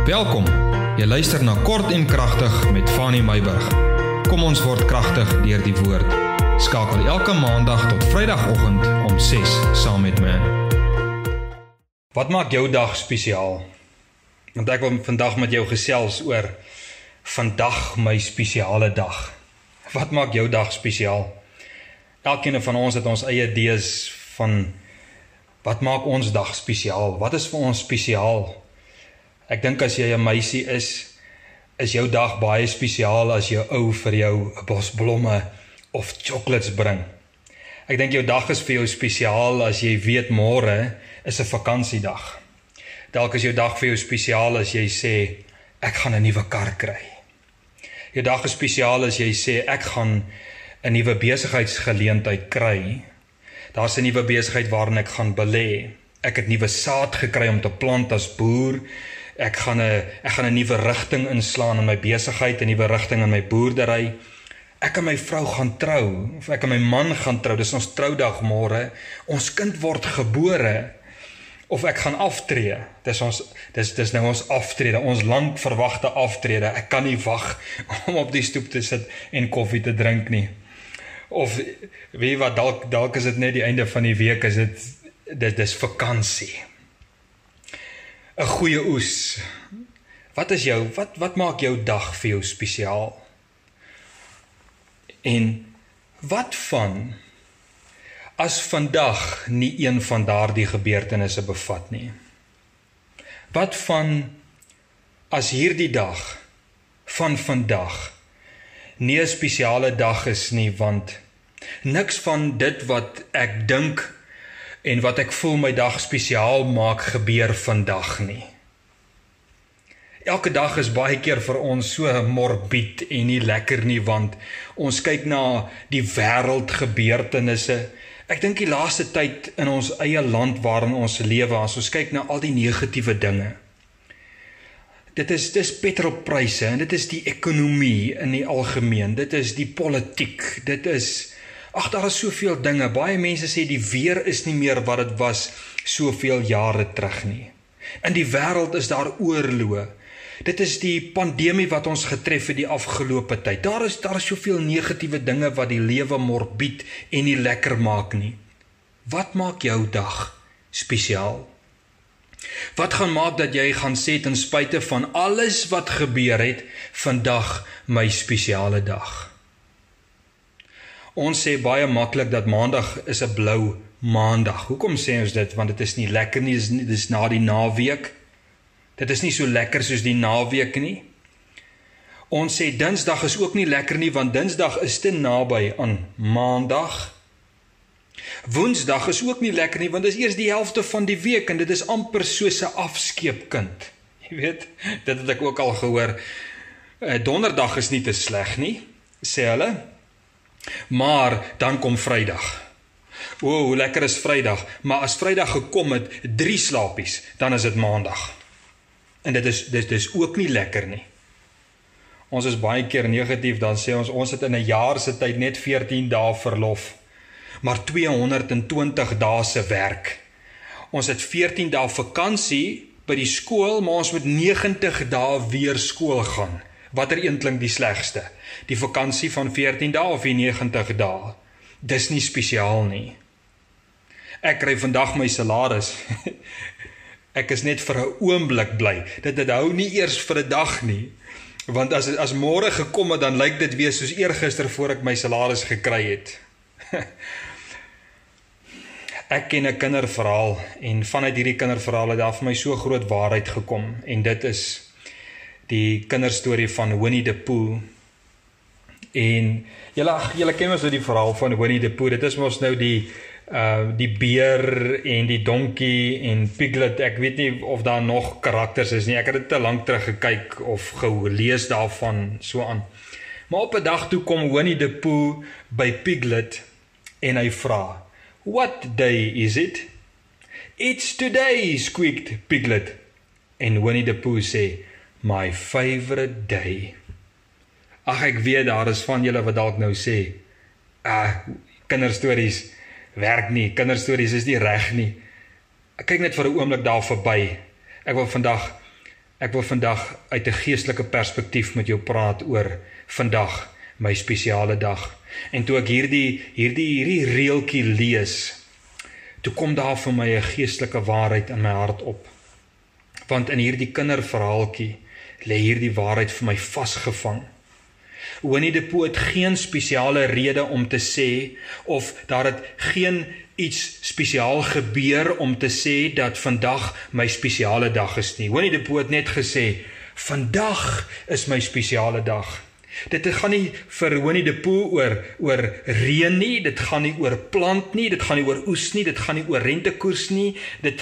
Welkom, jy luister na Kort en Kragtig met Fanie Myburgh. Kom ons word kragtig deur die woord. Skakel elke maandag tot vrydagoggend om 6 saam met my. Wat maak jou dag spesiaal? Want ek wil vandag met jou gesels oor vandag my spesiale dag. Wat maak jou dag spesiaal? Elkeen van ons het ons eie idees van wat maak ons dag spesiaal? Wat is vir ons spesiaal? Ek dink as jy 'n meisie is jou dag baie spesiaal as jou ou vir jou 'n bos blomme of chocolates bring. Ek dink jou dag is vir jou spesiaal as jy weet môre is 'n vakansiedag. Dalk is jou dag vir jou spesiaal as jy sê ek gaan 'n nuwe kar kry. Jou dag is spesiaal as jy sê ek gaan 'n nuwe besigheidsgeleentheid kry. Daar's 'n nuwe besigheid waarin ek gaan belê. Ek het nuwe saad gekry om te plant as boer. Ek gaan 'n nuwe rigting inslaan in my besigheid, 'n nuwe rigting in my boerdery. Ek en my vrou gaan trou, of ek en my man gaan trou. Dis ons troudag môre. Ons kind word gebore. Of ek gaan aftree. Dis nou ons aftrede, ons lank verwagte aftrede. Ek kan nie wag om op die stoep te sit en koffie te drink nie. Of weet wat, dalk is dit net die einde van die week, dis vakansie. 'n Goeie oes. Wat maak jou dag vir jou spesiaal? En wat van as vandag nie een van daardie gebeurtenisse bevat nie? Wat van as hierdie dag van vandag nie 'n spesiale dag is nie, want niks van dit wat ek dink en wat ek voel my dag spesiaal maak gebeur vandag nie. Elke dag is baie keer vir ons so morbied en nie lekker nie, want ons kyk na die wêreldgebeurtenisse. Ek dink die laaste tyd in ons eie land waarin ons lewe, as ons kyk na al die negatiewe dinge. Dis petrolpryse en dit is die ekonomie in die algemeen, dit is die politiek, daar is soveel dinge. Baie mense sê die weer is nie meer wat dit was soveel jare terug nie. In die wêreld is daar oorloë. Dit is die pandemie wat ons getref het die afgelope tyd. Daar is soveel negatiewe dinge wat die lewe morbied en nie lekker maak nie. Wat maak jou dag spesiaal? Wat gaan maak dat jy gaan sê ten spyte van alles wat gebeur het, vandag my spesiale dag? Ons sê baie maklik dat maandag is 'n blou maandag. Hoekom sê ons dit? Want dit is nie lekker nie, dit is na die naweek. Dit is nie so lekker soos die naweek nie. Ons sê dinsdag is ook nie lekker nie, want dinsdag is te naby aan maandag. Woensdag is ook nie lekker nie, want dit is eers die helfte van die week en dit is amper soos 'n afskeepkind. Jy weet, dit het ek ook al gehoor. Donderdag is nie te sleg nie, sê hulle. Maar dan kom Vrydag. Hoe lekker is Vrydag, maar as Vrydag gekom het, 3 slaapies, dan is dit Maandag. En dit is ook nie lekker nie. Ons is baie keer negatief, dan sê ons het in 'n jaar se tyd net 14 dae verlof, maar 220 dae se werk. Ons het 14 dae vakansie by die skool, maar ons moet 90 dae weer skool gaan. Watter een klink die slegste? Die vakansie van 14 dae of die 90 dae? Dis nie spesiaal nie. Ek kry vandag my salaris. Ek is net vir 'n oomblik bly. Dit hou nie eers vir 'n dag nie. Want as môre gekom het, dan lyk dit weer soos eergister voor ek my salaris gekry het. Ek ken 'n kinderverhaal en vanuit hierdie kinderverhaal het daar vir my so groot waarheid gekom. En dit is die kinderstorie van Winnie the Pooh. En julle ken mos nou die verhaal van Winnie the Pooh. Dit is mos nou die beer en die donkie en Piglet. Ek weet nie of daar nog karakters is nie. Ek het dit te lank terug gekyk of gelees daarvan so aan. Maar op 'n dag toe kom Winnie the Pooh by Piglet en hy vra, "What day is it?" "It's today," squeaked Piglet. En Winnie the Pooh sê, "My favorite day." Ag, ek weet daar is van julle wat dalk nou sê, kinderstories werk nie, kinderstories is nie reg nie. Ek kyk net vir 'n oomblik daar verby. Ek wil vandag Ek wil vandag uit 'n geestelike perspektief met jou praat oor vandag, my spesiale dag. En toe ek hierdie reeltjie lees, toe kom daar vir my 'n geestelike waarheid in my hart op. Want in hierdie kinderverhaaltjie lê hierdie waarheid vir my vasgevang. Winnie die Pooh het geen spesiale rede om te sê, of daar het geen iets spesiaal gebeur om te sê dat vandag my spesiale dag is nie. Winnie die Pooh het net gesê, vandag is my spesiale dag. Dit gaan nie vir Winnie die Pooh oor reën nie, dit gaan nie oor plant nie, dit gaan nie oor oes nie, dit gaan nie oor rentekoers nie, dit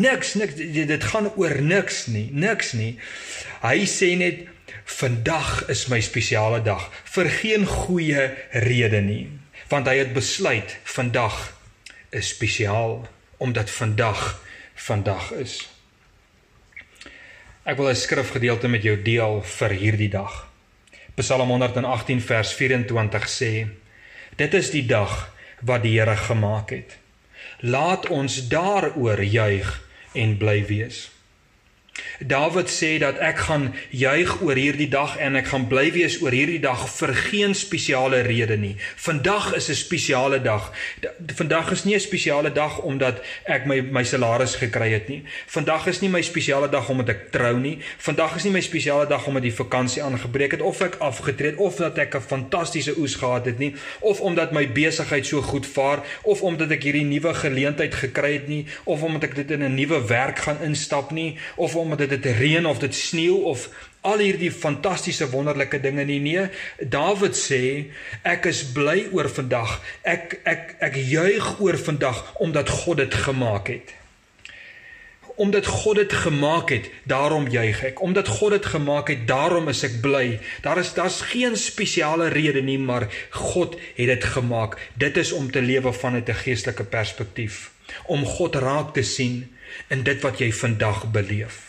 gaan oor niks nie. Hy sê net, vandag is my spesiale dag, vir geen goeie rede nie, want hy het besluit, vandag is spesiaal, omdat vandag is. Ek wil 'n skrifgedeelte met jou deel vir hierdie dag. Psalm 118 vers 24 sê, dit is die dag wat die Here gemaak het. Laat ons daaroor juig en bly wees. Dawid sê dat ek gaan juig oor hierdie dag en ek gaan bly wees oor hierdie dag vir geen spesiale rede nie. Vandag is 'n spesiale dag. Vandag is nie 'n spesiale dag omdat ek my salaris gekry het nie. Vandag is nie my spesiale dag omdat ek trou nie. Vandag is nie my spesiale dag omdat die vakansie aangebreek het of ek afgetree het of dat ek 'n fantastiese oes gehad het nie of omdat my besigheid so goed vaar of omdat ek hierdie nuwe geleentheid gekry het nie of omdat ek dit in 'n nuwe werk gaan instap nie of omdat dit reën of dit sneeu of al hierdie fantastiese wonderlike dinge nie. Nee, Dawid sê, ek is bly oor vandag, ek juig oor vandag, omdat God dit gemaak het. Omdat God dit gemaak het, daarom juig ek. Omdat God dit gemaak het, daarom is ek bly. Daar's geen spesiale rede nie, maar God het dit gemaak. Dit is om te lewe vanuit 'n geestelike perspektief. Om God raak te sien in dit wat jy vandag beleef.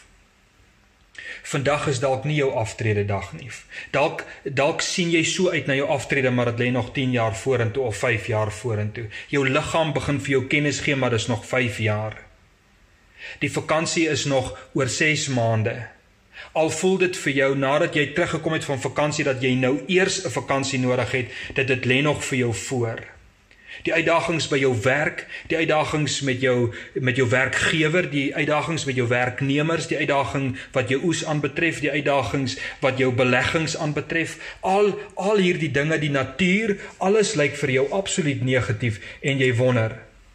Vandag is dalk nie jou aftrede dag nie. Dalk sien jy so uit na jou aftrede, maar dit lê nog 10 jaar vorentoe of 5 jaar vorentoe. Jou liggaam begin vir jou kennis gee, maar dis nog 5 jaar. Die vakansie is nog oor 6 maande. Al voel dit vir jou nadat jy teruggekom het van vakansie dat jy nou eers 'n vakansie nodig het, dit lê nog vir jou voor. Die uitdagings by jou werk, die uitdagings met jou werkgewer, die uitdagings met jou werknemers, die uitdaging wat jou oes aanbetref, die uitdagings wat jou beleggings aanbetref, al hierdie dinge, die natuur, alles lyk vir jou absoluut negatief en jy wonder,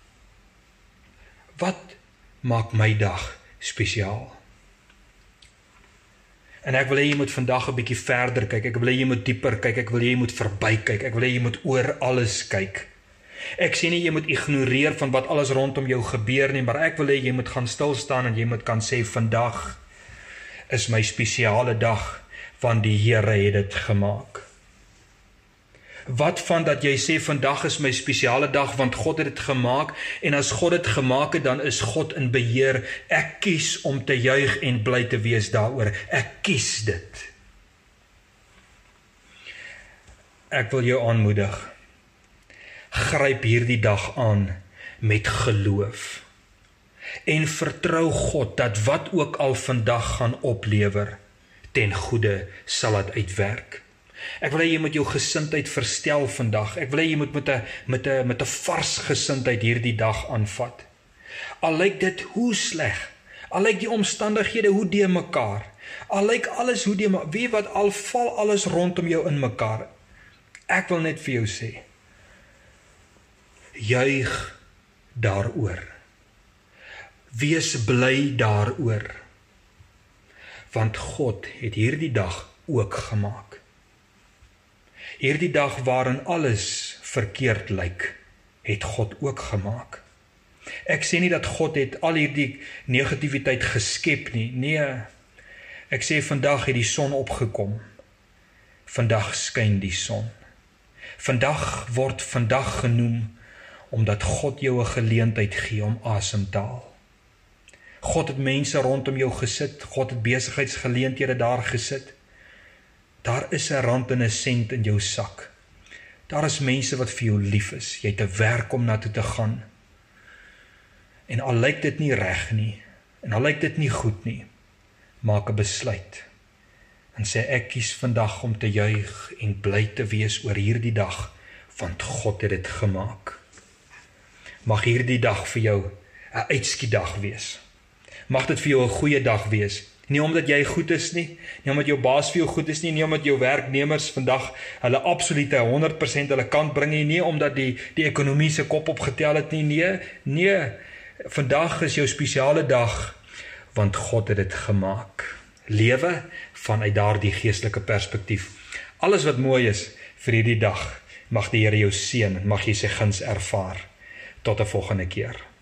wat maak my dag spesiaal? En ek wil hê jy moet vandag 'n bietjie verder kyk, ek wil hê jy moet dieper kyk, ek wil hê jy moet verby kyk, ek wil hê jy moet oor alles kyk. Ek sê nie jy moet ignoreer van wat alles rondom jou gebeur nie, maar ek wil hê jy moet gaan stil staan en jy moet kan sê, vandag is my spesiale dag, want die Here het dit gemaak. Wat van dat jy sê, vandag is my spesiale dag, want God het dit gemaak, en as God dit gemaak het, dan is God in beheer. Ek kies om te juig en bly te wees daaroor. Ek kies dit. Ek wil jou aanmoedig. Gryp hierdie dag aan met geloof en vertrou God dat wat ook al vandag gaan oplewer, ten goeie sal dit uitwerk. Ek wil hê jy moet jou gesindheid verstel vandag. Ek wil hê jy moet met 'n vars gesindheid hierdie dag aanvat. Al lyk dit hoe sleg, al lyk die omstandighede hoe de mekaar, al lyk alles hoe de mekaar, weet wat, al val alles rondom jou in mekaar. Ek wil net vir jou sê, juig daaroor. Wees bly daaroor. Want God het hierdie dag ook gemaak. Hierdie dag waarin alles verkeerd lyk, het God ook gemaak. Ek sê nie dat God het al hierdie negativiteit geskep nie. Nee, ek sê vandag het die son opgekom. Vandag skyn die son. Vandag word vandag genoem omdat God jou 'n geleentheid gee om asem te haal. God het mense rondom jou gesit, God het besigheidsgeleenthede daar gesit. Daar is 'n rand en 'n sent in jou sak. Daar is mense wat vir jou lief is. Jy het 'n werk om na toe te gaan. En al lyk dit nie reg nie, en al lyk dit nie goed nie, maak 'n besluit en sê ek kies vandag om te juig en bly te wees oor hierdie dag, want God het dit gemaak. Mag hierdie dag vir jou 'n uitskiedag wees. Mag dit vir jou 'n goeie dag wees. Nie omdat jy goed is nie omdat jou baas vir jou goed is nie omdat jou werknemers vandag hulle absolute 100% hulle kant bring nie omdat die ekonomie se kop opgetel het nie. Nee, vandag is jou spesiale dag, want God het dit gemaak. Lewe vanuit daardie geestelike perspektief. Alles wat mooi is vir hierdie dag, mag die Here jou seën, mag jy sy guns ervaar. Tot 'n volgende keer.